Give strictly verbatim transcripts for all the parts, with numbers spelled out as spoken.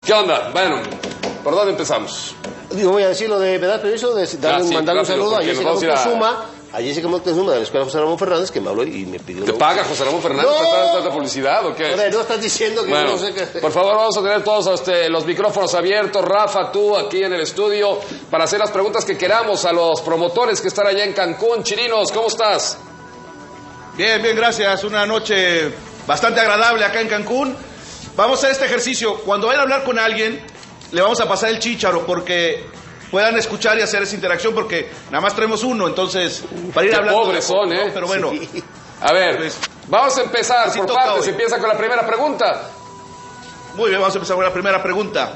¿Qué onda? Bueno, ¿por dónde empezamos? Digo, voy a decir lo de, ¿me das permiso? De darle, ah, sí, mandarle rápido, un saludo a Jessica Moctezuma, a... a Jessica Moctezuma de la Escuela José Ramón Fernández, que me habló y me pidió... ¿Te una... paga José Ramón Fernández? ¡No! ¿Te estás dando publicidad o qué? Joder, no estás diciendo que bueno, no sé qué... Por favor, vamos a tener todos este, los micrófonos abiertos. Rafa, tú aquí en el estudio, para hacer las preguntas que queramos a los promotores que están allá en Cancún. Chirinos, ¿cómo estás? Bien, bien, gracias. Una noche bastante agradable acá en Cancún. Vamos a hacer este ejercicio. Cuando vayan a hablar con alguien, le vamos a pasar el chícharo porque puedan escuchar y hacer esa interacción, porque nada más traemos uno, entonces para ir Qué hablando... pobres son, ¿eh? ¿no? Pero bueno. Sí. A ver, pues, vamos a empezar por partes. Se empieza con la primera pregunta. Muy bien, vamos a empezar con la primera pregunta.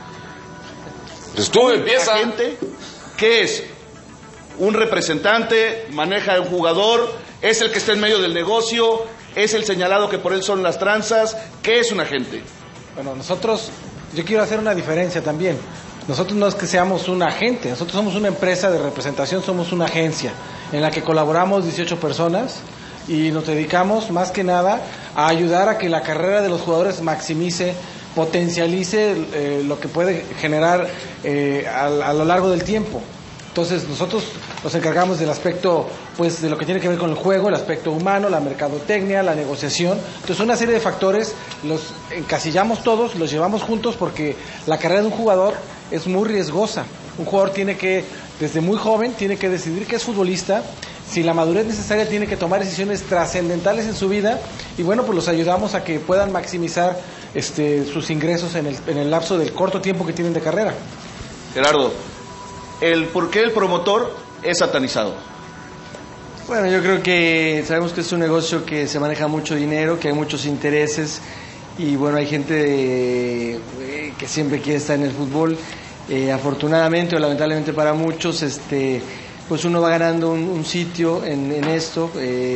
Pues tú empieza. Gente, ¿qué es? ¿Un representante? ¿Maneja un jugador? ¿Es el que está en medio del negocio? ¿Es el señalado que por él son las tranzas? ¿Qué es un agente? Bueno, nosotros, yo quiero hacer una diferencia también. Nosotros no es que seamos un agente, nosotros somos una empresa de representación, somos una agencia en la que colaboramos dieciocho personas y nos dedicamos más que nada a ayudar a que la carrera de los jugadores maximice, potencialice eh, lo que puede generar eh, a, a lo largo del tiempo. Entonces nosotros nos encargamos del aspecto, pues, de lo que tiene que ver con el juego, el aspecto humano, la mercadotecnia, la negociación. Entonces una serie de factores los encasillamos todos, los llevamos juntos porque la carrera de un jugador es muy riesgosa. Un jugador tiene que, desde muy joven, tiene que decidir que es futbolista. Si la madurez necesaria, tiene que tomar decisiones trascendentales en su vida. Y bueno, pues los ayudamos a que puedan maximizar este, sus ingresos en el, en el lapso del corto tiempo que tienen de carrera. Gerardo, el por qué el promotor es satanizado. Bueno, yo creo que sabemos que es un negocio que se maneja mucho dinero, que hay muchos intereses y bueno, hay gente eh, que siempre quiere estar en el fútbol. Eh, afortunadamente o lamentablemente para muchos, este, pues uno va ganando un, un sitio en, en esto,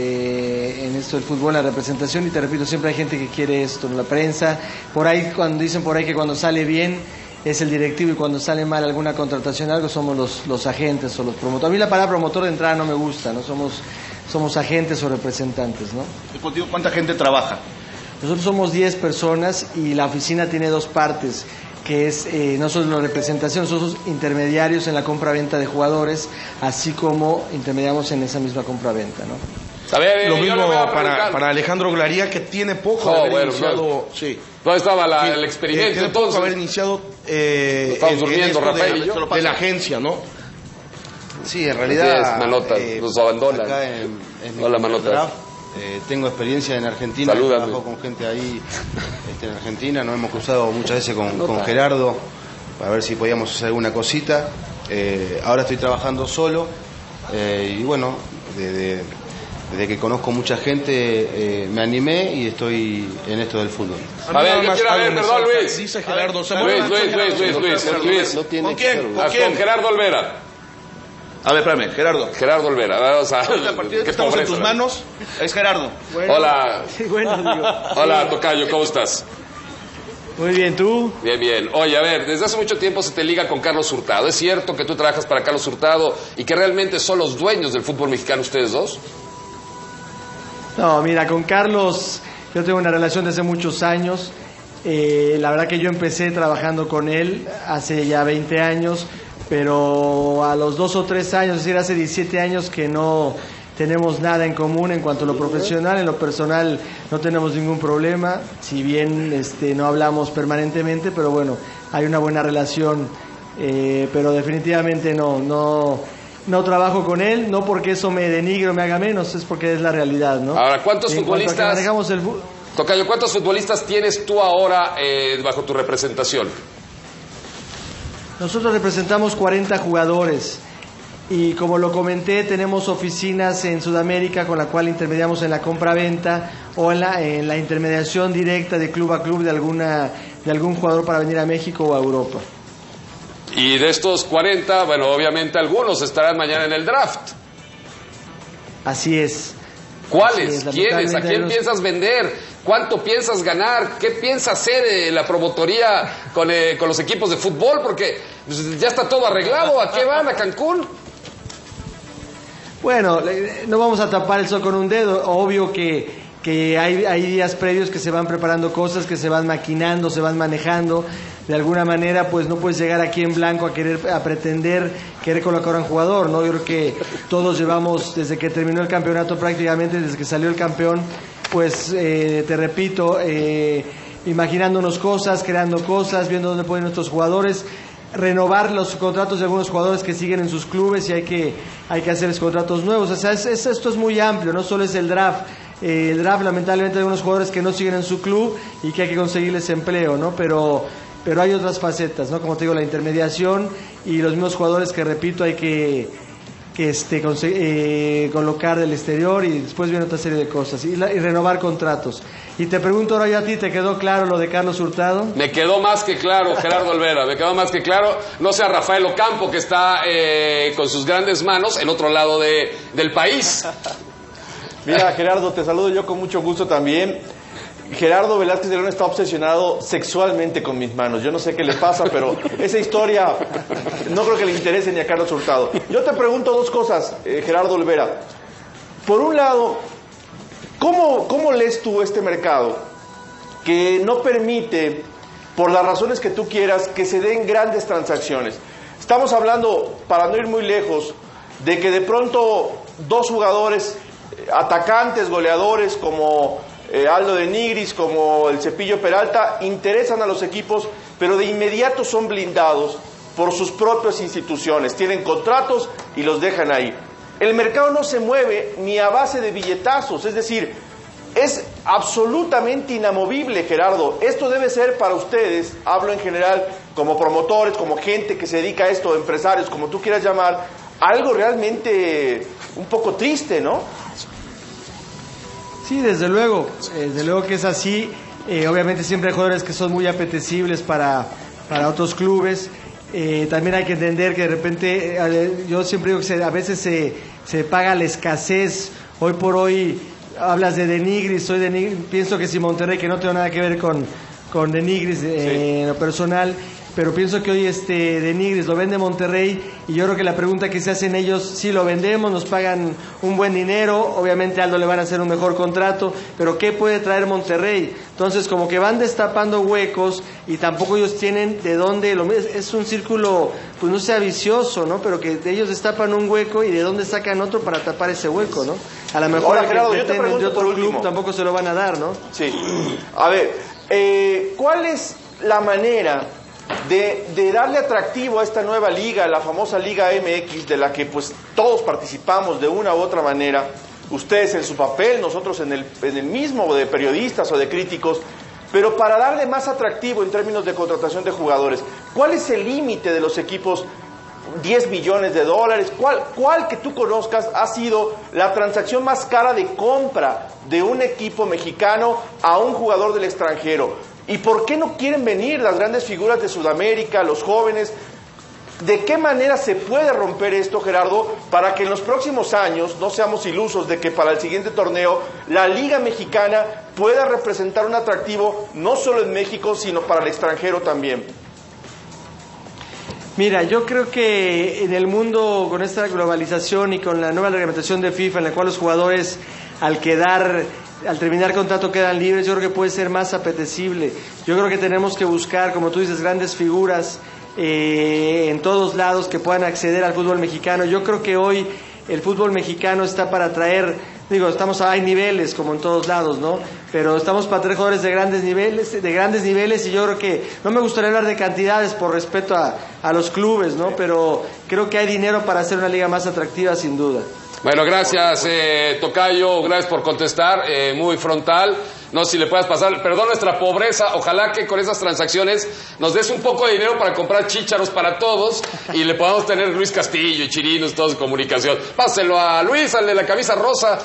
eh, en esto del fútbol, la representación, y te repito, siempre hay gente que quiere esto, en la prensa, por ahí cuando dicen por ahí que cuando sale bien es el directivo y cuando sale mal alguna contratación, algo, somos los, los agentes o los promotores. A mí la palabra promotor de entrada no me gusta, no somos, somos agentes o representantes, ¿no? ¿Cuánta gente trabaja? Nosotros somos diez personas y la oficina tiene dos partes, que es eh, no solo la representación, nosotros somos intermediarios en la compra-venta de jugadores, así como intermediamos en esa misma compra-venta, ¿no? A ver, lo mismo para, para Alejandro Glaría, que tiene poco oh, de haber bueno, iniciado... Bueno. Sí. ¿Dónde estaba la, el experimento? Tiene entonces? poco de haber iniciado eh, en, durmiendo, en Rafael, de, de la agencia, ¿no? Sí, en realidad... Es manota, eh, los abandonan. Acá en, en no la manota. Draft, eh, tengo experiencia en Argentina, Salúdame. trabajo con gente ahí este, en Argentina, nos hemos cruzado muchas veces con, con Gerardo para ver si podíamos hacer alguna cosita. Eh, ahora estoy trabajando solo eh, y bueno, de, de, desde que conozco mucha gente eh, me animé y estoy en esto del fútbol. A ver, yo quiero ver, perdón, Luis. Dice Gerardo, Luis, Luis, Luis, Luis, Luis, Luis. No tiene ¿Con quién? ¿Con ¿Con quién? Gerardo Olvera. A ver, espérame, Gerardo. Gerardo Olvera. O sea, a partir de que estamos pobreza, en tus manos, es Gerardo. Bueno, hola. Sí, bueno, digo. Hola, tocayo, ¿cómo estás? Muy bien, ¿tú? Bien, bien. Oye, a ver, desde hace mucho tiempo se te liga con Carlos Hurtado. ¿Es cierto que tú trabajas para Carlos Hurtado y que realmente son los dueños del fútbol mexicano ustedes dos? No, mira, con Carlos yo tengo una relación de hace muchos años. Eh, la verdad que yo empecé trabajando con él hace ya veinte años, pero a los dos o tres años, es decir, hace diecisiete años que no tenemos nada en común en cuanto a lo profesional. En lo personal no tenemos ningún problema, si bien este, no hablamos permanentemente, pero bueno, hay una buena relación, eh, pero definitivamente no, no, no trabajo con él, no porque eso me denigre o me haga menos, es porque es la realidad, ¿no? Ahora, ¿cuántos en futbolistas... manejamos el... Tocayo, ¿cuántos futbolistas tienes tú ahora eh, bajo tu representación? Nosotros representamos cuarenta jugadores y como lo comenté, tenemos oficinas en Sudamérica con la cual intermediamos en la compra-venta o en la, en la intermediación directa de club a club de, alguna, de algún jugador para venir a México o a Europa. Y de estos cuarenta, bueno, obviamente algunos estarán mañana en el draft. Así es. ¿Cuáles? Así es, ¿Quiénes? ¿A quién los... piensas vender? ¿Cuánto piensas ganar? ¿Qué piensa hacer eh, la promotoría con, eh, con los equipos de fútbol? Porque pues, ya está todo arreglado. ¿A qué van? ¿A Cancún? Bueno, no vamos a tapar el sol con un dedo. Obvio que, que que hay, hay días previos que se van preparando cosas, que se van maquinando, se van manejando. De alguna manera, pues no puedes llegar aquí en blanco a querer, a pretender querer colocar a un jugador, ¿no? Yo creo que todos llevamos, desde que terminó el campeonato prácticamente, desde que salió el campeón, pues eh, te repito, eh, imaginándonos cosas, creando cosas, viendo dónde pueden nuestros jugadores, renovar los contratos de algunos jugadores que siguen en sus clubes y hay que, hay que hacerles contratos nuevos. O sea, es, es, esto es muy amplio, no solo es el draft. Eh, el draft, lamentablemente, hay algunos jugadores que no siguen en su club y que hay que conseguirles empleo, ¿no? Pero, pero hay otras facetas, ¿no? Como te digo, la intermediación y los mismos jugadores que, repito, hay que, que este, eh, colocar del exterior y después viene otra serie de cosas y, la, y renovar contratos. Y te pregunto ahora yo a ti, ¿te quedó claro lo de Carlos Hurtado? Me quedó más que claro, Gerardo Olvera, me quedó más que claro. No sea Rafael Ocampo, que está eh, con sus grandes manos en otro lado de, del país. Mira, Gerardo, te saludo yo con mucho gusto también. Gerardo Velázquez de León está obsesionado sexualmente con mis manos. Yo no sé qué le pasa, pero esa historia no creo que le interese ni a Carlos Hurtado. Yo te pregunto dos cosas, eh, Gerardo Olvera. Por un lado, ¿cómo, ¿cómo lees tú este mercado que no permite, por las razones que tú quieras, que se den grandes transacciones? Estamos hablando, para no ir muy lejos, de que de pronto dos jugadores atacantes, goleadores como eh, Aldo de Nigris, como el Cepillo Peralta, interesan a los equipos, pero de inmediato son blindados por sus propias instituciones, tienen contratos y los dejan ahí. El mercado no se mueve ni a base de billetazos, es decir, es absolutamente inamovible, Gerardo. Esto debe ser para ustedes, hablo en general como promotores, como gente que se dedica a esto, empresarios, como tú quieras llamar, algo realmente un poco triste, ¿no? Sí, desde luego, desde luego que es así. Eh, obviamente siempre hay jugadores que son muy apetecibles para, para otros clubes. Eh, también hay que entender que de repente, eh, yo siempre digo que se, a veces se, se paga la escasez. Hoy por hoy hablas de De Nigris, soy de Nigris, pienso que si Monterrey, que no tengo nada que ver con, con De Nigris eh, sí. en lo personal, pero pienso que hoy este De Nigris lo vende Monterrey y yo creo que la pregunta que se hacen ellos, si lo vendemos, nos pagan un buen dinero, obviamente a Aldo le van a hacer un mejor contrato, pero ¿qué puede traer Monterrey? Entonces como que van destapando huecos y tampoco ellos tienen de dónde, lo, es, es un círculo, pues no sea vicioso, ¿no? Pero que ellos destapan un hueco y de dónde sacan otro para tapar ese hueco, ¿no? A lo mejor Ahora, Gerardo, yo te pregunto de otro por club último. Tampoco se lo van a dar, ¿no? Sí. A ver, eh, ¿cuál es la manera De, de darle atractivo a esta nueva liga, la famosa Liga M X, de la que pues todos participamos de una u otra manera, ustedes en su papel, nosotros en el, en el mismo, de periodistas o de críticos, pero para darle más atractivo en términos de contratación de jugadores? ¿Cuál es el límite de los equipos? diez millones de dólares, ¿cuál, cuál que tú conozcas ha sido la transacción más cara de compra de un equipo mexicano a un jugador del extranjero? ¿Y por qué no quieren venir las grandes figuras de Sudamérica, los jóvenes? ¿De qué manera se puede romper esto, Gerardo, para que en los próximos años no seamos ilusos de que para el siguiente torneo la Liga Mexicana pueda representar un atractivo no solo en México, sino para el extranjero también? Mira, yo creo que en el mundo, con esta globalización y con la nueva reglamentación de FIFA, en la cual los jugadores al quedar, al terminar contrato quedan libres, yo creo que puede ser más apetecible. Yo creo que tenemos que buscar, como tú dices, grandes figuras eh, en todos lados que puedan acceder al fútbol mexicano. Yo creo que hoy el fútbol mexicano está para traer, digo, estamos hay niveles como en todos lados, ¿no? Pero estamos para traer jugadores de grandes niveles, de grandes niveles y yo creo que no me gustaría hablar de cantidades por respeto a, a los clubes, ¿no? Pero creo que hay dinero para hacer una liga más atractiva, sin duda. Bueno, gracias, eh, Tocayo, gracias por contestar, eh, muy frontal. No sé si le puedas pasar, perdón nuestra pobreza, ojalá que con esas transacciones nos des un poco de dinero para comprar chícharos para todos y le podamos tener Luis Castillo y Chirinos, todos en comunicación. Páselo a Luis, al de la camisa rosa.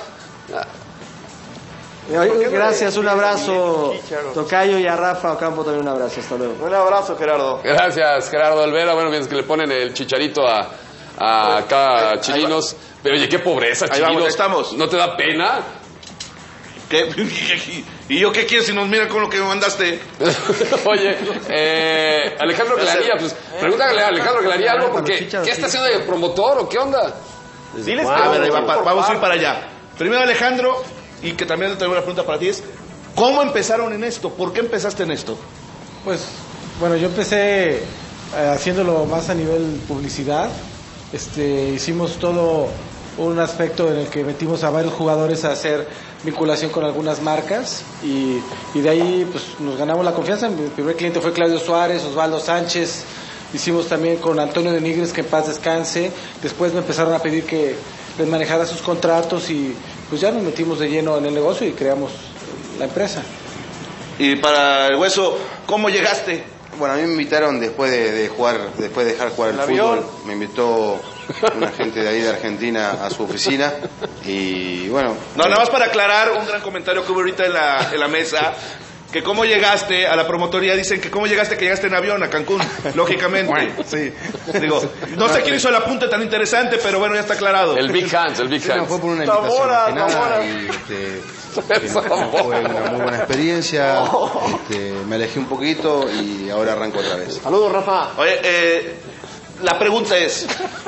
Gracias, un abrazo, Tocayo, y a Rafa Ocampo también un abrazo, hasta luego. Un abrazo, Gerardo. Gracias, Gerardo Olvera. Bueno, mientras que le ponen el chicharito a, a acá a Chirinos. Pero oye, qué pobreza, Ahí Chirinos. vamos, estamos. ¿No te da pena? ¿Qué? ¿Y yo qué quieres si nos miran con lo que me mandaste? Oye, eh, Alejandro Claría, pues pregúntale a Alejandro Claría algo porque ¿qué está haciendo de promotor o qué onda? Diles que a ver, va, pa, vamos a ir para allá. Primero, Alejandro, y que también tengo una pregunta para ti es, ¿cómo empezaron en esto? ¿Por qué empezaste en esto? Pues, bueno, yo empecé eh, haciéndolo más a nivel publicidad. Este, hicimos todo un aspecto en el que metimos a varios jugadores a hacer vinculación con algunas marcas y, y de ahí pues nos ganamos la confianza. Mi primer cliente fue Claudio Suárez, Osvaldo Sánchez. Hicimos también con Antonio de Nigres, que en paz descanse. Después me empezaron a pedir que les manejara sus contratos y pues ya nos metimos de lleno en el negocio y creamos la empresa. Y para el Hueso, ¿cómo llegaste? Bueno, a mí me invitaron después de, de jugar, después de dejar jugar el, ¿El fútbol, avión? me invitó una gente de ahí de Argentina a su oficina y bueno. No, nada más para aclarar un gran comentario que hubo ahorita en la, en la mesa, que cómo llegaste a la promotoría, dicen que cómo llegaste, que llegaste en avión a Cancún, lógicamente. Sí. Digo, no sé quién hizo el apunte tan interesante, pero bueno, ya está aclarado. El Big Hands, el Big Sí, no, Hands. fue por una invitación Zamora, más que nada, Zamora. y este, que fue una muy buena experiencia, este, me alejé un poquito y ahora arranco otra vez. Saludos, Rafa. Oye, eh, la pregunta es,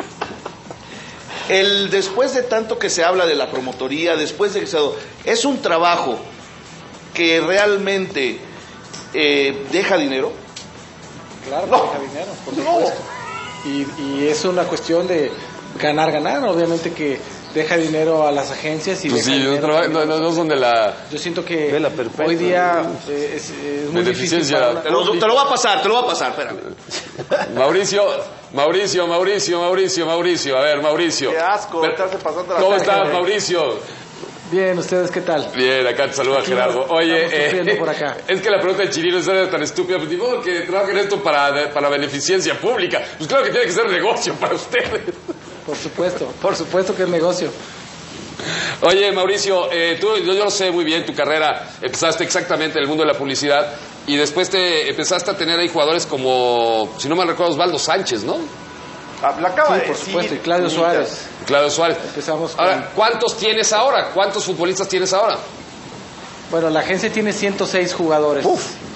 el después de tanto que se habla de la promotoría, después de que se... ¿Es un trabajo que realmente eh, deja dinero? Claro, no. Deja dinero, por supuesto. No. Y, y es una cuestión de ganar, ganar. Obviamente que deja dinero a las agencias y Pues deja sí, no, dinero traba- a- no, no, no son de la Yo siento que Vela perfecta. hoy día eh, es, es muy difícil Beneficencia. para una- Te lo, te lo voy a pasar, te lo voy a pasar, espérame. Mauricio, Mauricio, Mauricio, Mauricio, Mauricio. A ver, Mauricio. Qué asco, Pero- estarse pasando la ¿Cómo caja, estás, güey. Mauricio? Bien, ¿ustedes qué tal? Bien, acá te saluda Aquí Gerardo. estamos Oye, sufriendo por acá. es que la pregunta de Chirino es tan estúpida. Pues, digo que trabajen esto para, para beneficencia pública. Pues claro que tiene que ser negocio para ustedes. Por supuesto, por supuesto que es negocio. Oye, Mauricio, eh, tú, yo, yo lo sé muy bien, tu carrera, empezaste exactamente en el mundo de la publicidad y después te empezaste a tener ahí jugadores como, si no mal recuerdo, Osvaldo Sánchez, ¿no? Ah, la acaba Sí, de por decir, supuesto, y Claudio Nitas. Suárez. Claudio Suárez. Empezamos con- Ahora, ¿cuántos tienes ahora? ¿Cuántos futbolistas tienes ahora? Bueno, la agencia tiene ciento seis jugadores.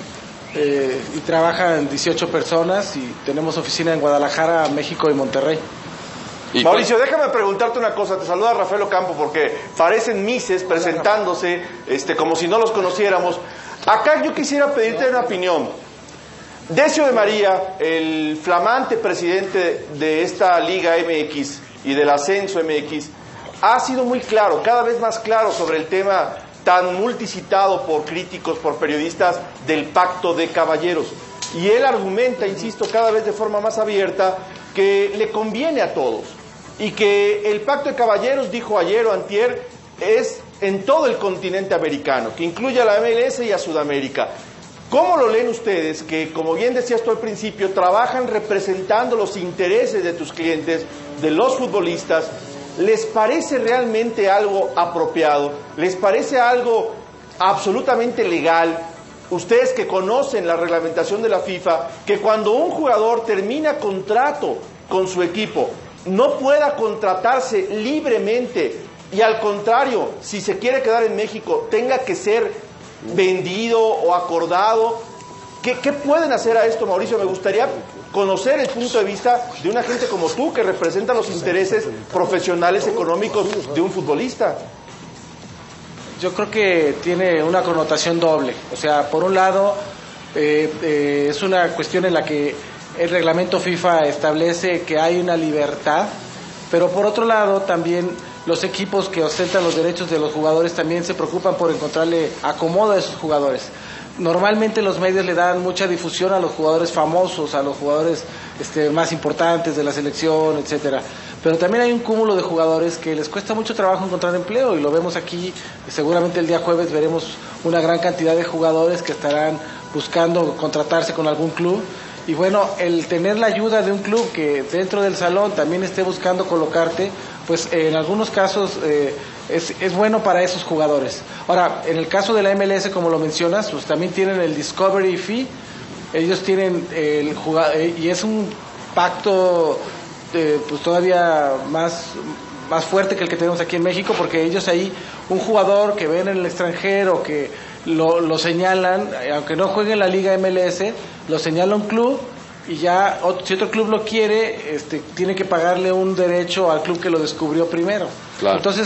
Eh, y trabajan dieciocho personas y tenemos oficina en Guadalajara, México y Monterrey. ¿Y Mauricio, déjame preguntarte una cosa. Te saluda Rafael Ocampo porque parecen mises presentándose este, como si no los conociéramos. Acá yo quisiera pedirte una opinión. Decio de María, el flamante presidente de esta Liga M X y del Ascenso M X, ha sido muy claro, cada vez más claro sobre el tema tan multicitado por críticos, por periodistas, del pacto de caballeros. Y él argumenta, insisto, cada vez de forma más abierta, que le conviene a todos. Y que el pacto de caballeros, dijo ayer o antier, es en todo el continente americano, que incluye a la M L S y a Sudamérica. ¿Cómo lo leen ustedes que, como bien decías tú al principio, trabajan representando los intereses de tus clientes, de los futbolistas? ¿Les parece realmente algo apropiado? ¿Les parece algo absolutamente legal? Ustedes que conocen la reglamentación de la FIFA, que cuando un jugador termina contrato con su equipo, no pueda contratarse libremente y al contrario, si se quiere quedar en México, tenga que ser vendido o acordado. ¿Qué, qué pueden hacer a esto, Mauricio? Me gustaría conocer el punto de vista de una gente como tú que representa los intereses profesionales económicos de un futbolista. Yo creo que tiene una connotación doble. O sea, por un lado, eh, eh, es una cuestión en la que el reglamento FIFA establece que hay una libertad, pero por otro lado también los equipos que ostentan los derechos de los jugadores también se preocupan por encontrarle acomodo a esos jugadores. Normalmente los medios le dan mucha difusión a los jugadores famosos, a los jugadores este, más importantes de la selección, etcétera. Pero también hay un cúmulo de jugadores que les cuesta mucho trabajo encontrar empleo y lo vemos aquí. Seguramente el día jueves veremos una gran cantidad de jugadores que estarán buscando contratarse con algún club. Y bueno, el tener la ayuda de un club que dentro del salón también esté buscando colocarte, pues en algunos casos eh, es, es bueno para esos jugadores. Ahora, en el caso de la M L S, como lo mencionas, pues también tienen el Discovery Fee. Ellos tienen el jugador, y es un pacto eh, pues todavía más, más fuerte que el que tenemos aquí en México, porque ellos ahí, un jugador que ven en el extranjero, que lo, lo señalan, aunque no juegue en la Liga M L S, lo señala un club y ya otro, si otro club lo quiere, este, tiene que pagarle un derecho al club que lo descubrió primero. Claro. Entonces,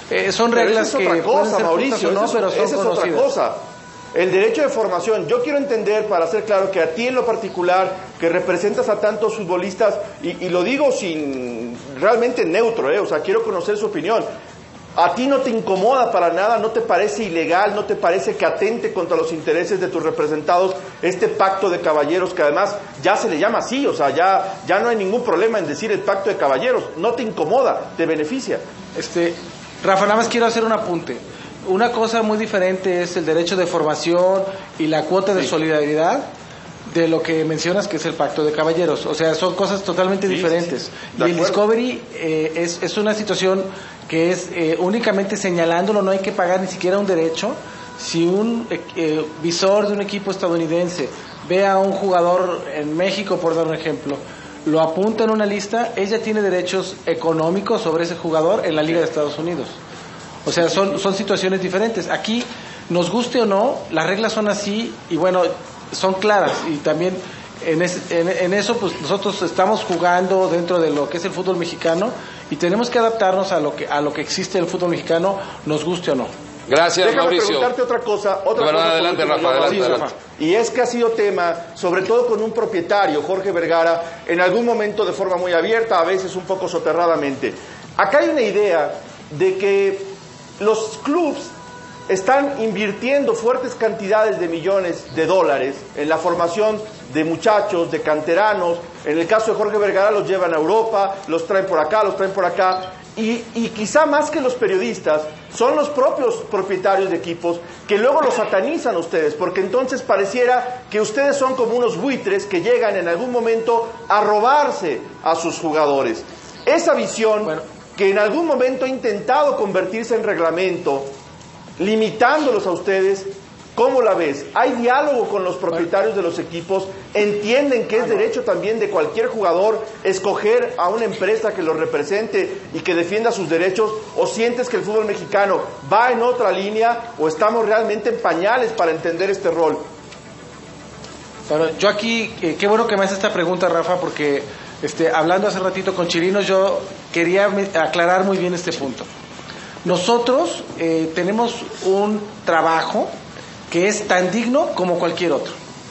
Eh, son Pero reglas esa es que otra pueden cosa, ser Mauricio, justas o no, esa es- pero son esa es otra conocidas. cosa. El derecho de formación, yo quiero entender, para ser claro, que a ti en lo particular, que representas a tantos futbolistas, y, y lo digo sin realmente neutro, ¿eh? O sea, quiero conocer su opinión. ¿A ti no te incomoda para nada, no te parece ilegal, no te parece que atente contra los intereses de tus representados este pacto de caballeros, que además ya se le llama así, o sea, ya, ya no hay ningún problema en decir el pacto de caballeros? ¿No te incomoda, te beneficia? Este, Rafa, nada más quiero hacer un apunte. Una cosa muy diferente es el derecho de formación y la cuota de Sí. solidaridad de lo que mencionas, que es el pacto de caballeros. O sea, son cosas totalmente Sí, diferentes. sí, sí. Y De el acuerdo. Discovery eh, es, es una situación que es eh, únicamente señalándolo, no hay que pagar ni siquiera un derecho. Si un eh, eh, visor de un equipo estadounidense ve a un jugador en México, por dar un ejemplo, lo apunta en una lista, ella tiene derechos económicos sobre ese jugador en la Liga de Estados Unidos. O sea, son, son situaciones diferentes. Aquí, nos guste o no, las reglas son así y bueno, son claras. Y también en, es, en, en eso, pues nosotros estamos jugando dentro de lo que es el fútbol mexicano y tenemos que adaptarnos a lo que, a lo que existe el fútbol mexicano, nos guste o no. Gracias, Déjame Mauricio. preguntarte otra cosa. Otra De verdad, cosa adelante, por último, Rafa, adelante, Mauricio. adelante. Y es que ha sido tema, sobre todo con un propietario, Jorge Vergara, en algún momento de forma muy abierta, a veces un poco soterradamente. Acá hay una idea de que los clubs están invirtiendo fuertes cantidades de millones de dólares en la formación de muchachos, de canteranos. En el caso de Jorge Vergara los llevan a Europa, los traen por acá, los traen por acá. Y, y quizá más que los periodistas, son los propios propietarios de equipos que luego los satanizan a ustedes, porque entonces pareciera que ustedes son como unos buitres que llegan en algún momento a robarse a sus jugadores. Esa visión, Bueno. que en algún momento ha intentado convertirse en reglamento, limitándolos a ustedes, ¿cómo la ves? ¿Hay diálogo con los propietarios de los equipos? ¿Entienden que es derecho también de cualquier jugador escoger a una empresa que los represente y que defienda sus derechos? ¿O sientes que el fútbol mexicano va en otra línea o estamos realmente en pañales para entender este rol? Bueno, yo aquí, eh, qué bueno que me haces esta pregunta, Rafa, porque este, hablando hace ratito con Chirinos, yo quería me- aclarar muy bien este punto. Nosotros eh, tenemos un trabajo que es tan digno como cualquier otro.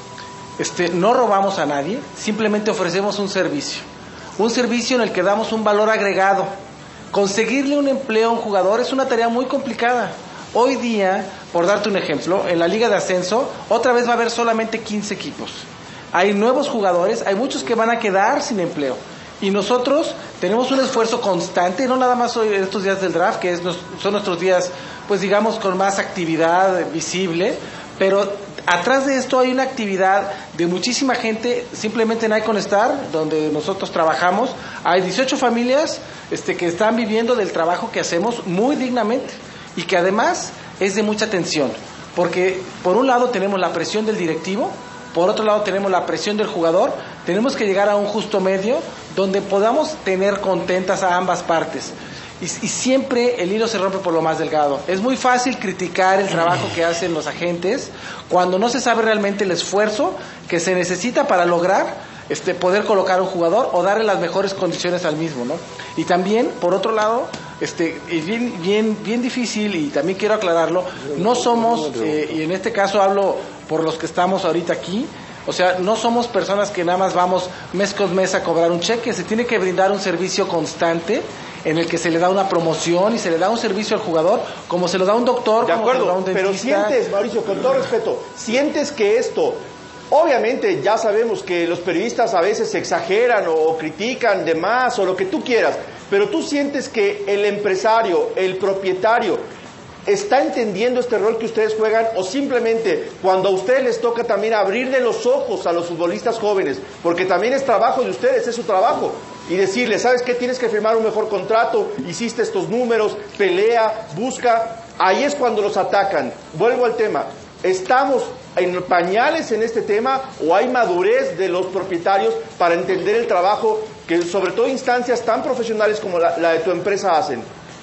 Este, no robamos a nadie, simplemente ofrecemos un servicio. Un servicio en el que damos un valor agregado. Conseguirle un empleo a un jugador es una tarea muy complicada. Hoy día, por darte un ejemplo, en la Liga de Ascenso, otra vez va a haber solamente quince equipos. Hay nuevos jugadores, hay muchos que van a quedar sin empleo. Y nosotros tenemos un esfuerzo constante, no nada más hoy, estos días del draft, que es, nos- son nuestros días, pues digamos, con más actividad visible, pero atrás de esto hay una actividad de muchísima gente, simplemente en Icon Star, donde nosotros trabajamos, hay dieciocho familias este, que están viviendo del trabajo que hacemos muy dignamente y que además es de mucha tensión, porque por un lado tenemos la presión del directivo, por otro lado tenemos la presión del jugador, tenemos que llegar a un justo medio donde podamos tener contentas a ambas partes. Y, y siempre el hilo se rompe por lo más delgado. Es muy fácil criticar el trabajo que hacen los agentes cuando no se sabe realmente el esfuerzo que se necesita para lograr este, poder colocar a un jugador o darle las mejores condiciones al mismo, ¿no? Y también, por otro lado, este, es bien, bien, bien difícil, y también quiero aclararlo, no somos, eh, y en este caso hablo por los que estamos ahorita aquí, o sea, no somos personas que nada más vamos mes con mes a cobrar un cheque, se tiene que brindar un servicio constante en el que se le da una promoción y se le da un servicio al jugador, como se lo da un doctor, De como se lo da acuerdo, un pero dentista. sientes, Mauricio, con todo respeto, sientes que esto, obviamente ya sabemos que los periodistas a veces exageran o critican de más o lo que tú quieras, pero tú sientes que el empresario, el propietario, ¿está entendiendo este rol que ustedes juegan o simplemente cuando a ustedes les toca también abrirle los ojos a los futbolistas jóvenes, porque también es trabajo de ustedes, es su trabajo, y decirles, ¿sabes qué? Tienes que firmar un mejor contrato, hiciste estos números, pelea, busca, ahí es cuando los atacan. Vuelvo al tema, ¿estamos en pañales en este tema o hay madurez de los propietarios para entender el trabajo que sobre todo instancias tan profesionales como la, la de tu empresa hacen?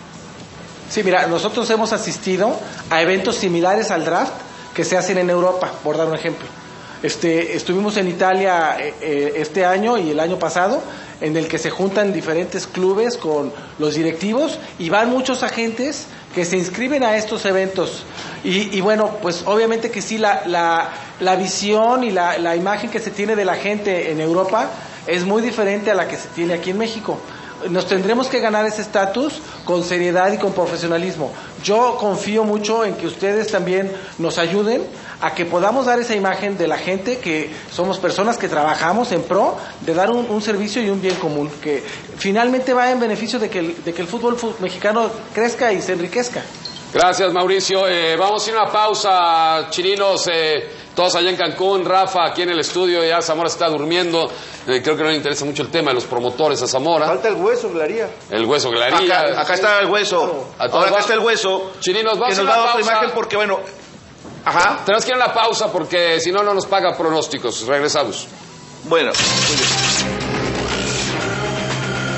Sí, mira, nosotros hemos asistido a eventos similares al draft que se hacen en Europa, por dar un ejemplo. Este, estuvimos en Italia eh, eh, este año y el año pasado, en el que se juntan diferentes clubes con los directivos y van muchos agentes que se inscriben a estos eventos. Y, y bueno, pues obviamente que sí, la, la, la visión y la, la imagen que se tiene de la gente en Europa es muy diferente a la que se tiene aquí en México. Nos tendremos que ganar ese estatus con seriedad y con profesionalismo. Yo confío mucho en que ustedes también nos ayuden a que podamos dar esa imagen de la gente, que somos personas que trabajamos en pro de dar un, un servicio y un bien común, que finalmente va en beneficio de que el, de que el fútbol mexicano crezca y se enriquezca. Gracias, Mauricio. Eh, vamos a ir a una pausa, chirinos, eh, todos allá en Cancún. Rafa, aquí en el estudio, ya Zamora está durmiendo. Eh, creo que no le interesa mucho el tema de los promotores a Zamora. Falta el hueso, Glaría. El hueso, Glaría. Acá, acá está el hueso. Ahora acá está el hueso. Chirinos, vamos que a nos ir a da una otra pausa. imagen porque, bueno... Ajá. Tenemos que ir a la pausa porque si no, no nos paga pronósticos. Regresamos. Bueno, muy bien.